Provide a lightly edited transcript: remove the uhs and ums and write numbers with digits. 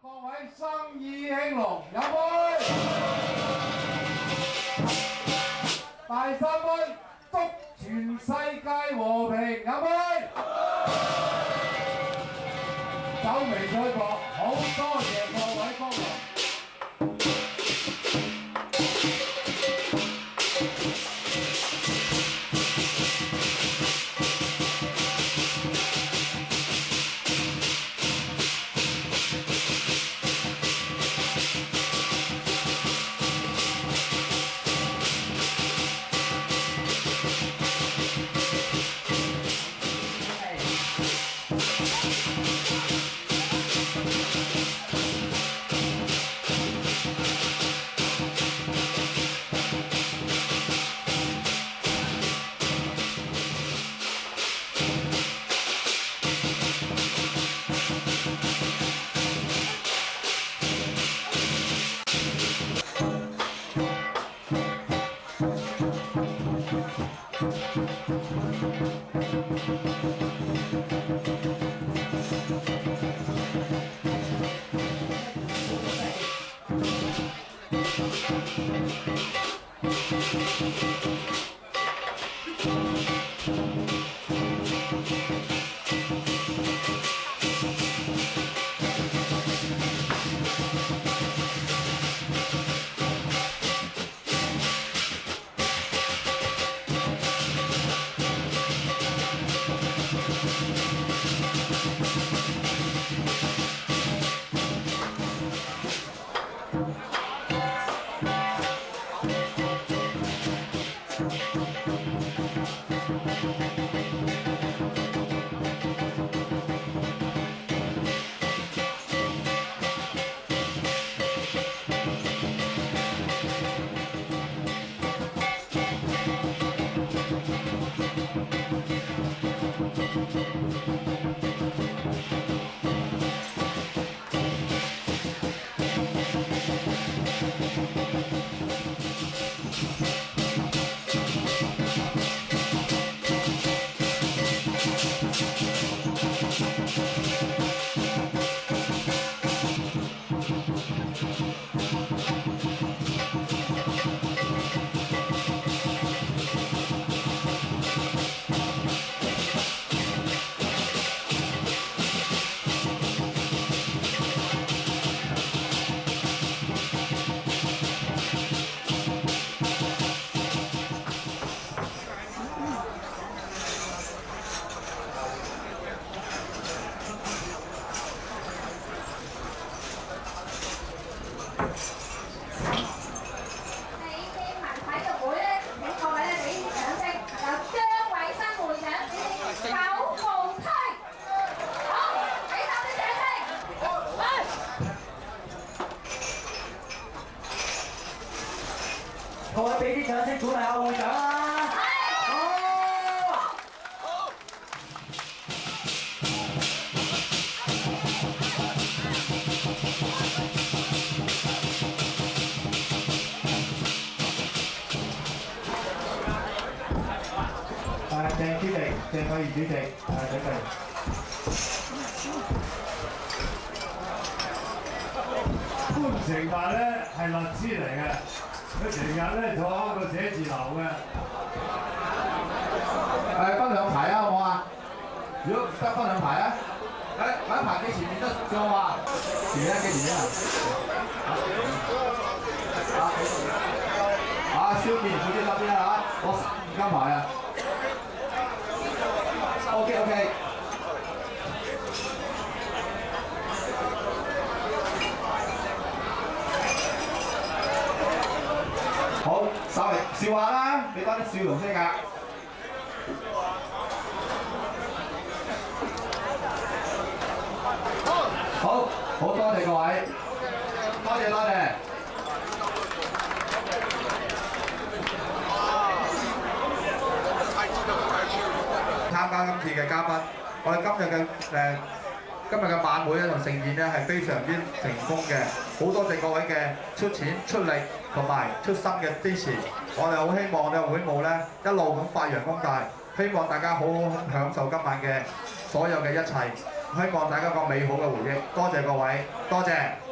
各位生意興隆，飲杯！第三杯，祝全世界和平，飲杯！酒微吹薄，好多謝各位光臨。 各位俾啲掌聲鼓勵下會長啦！好。鄭主席、鄭委員主席，準備。 潘成達咧係律師嚟嘅。 佢成日咧坐喺個寫字樓嘅，分兩排啊，好唔好啊？如果得分兩排啊，揾一排幾前面得咗啊？前面幾前面啊？蕭健副啲嗰邊啊，我3加埋啊。OK。 好，稍微笑下啦，俾多啲笑容先㗎。好多謝各位，多謝。參加今次嘅嘉賓，我哋今日嘅晚會咧同盛宴咧係非常之成功嘅，好多謝各位嘅出錢出力同埋出心嘅支持。我哋好希望我哋會務咧一路咁發揚光大，希望大家好好享受今晚嘅所有嘅一切。 希望大家個美好嘅回憶。多謝各位，多謝。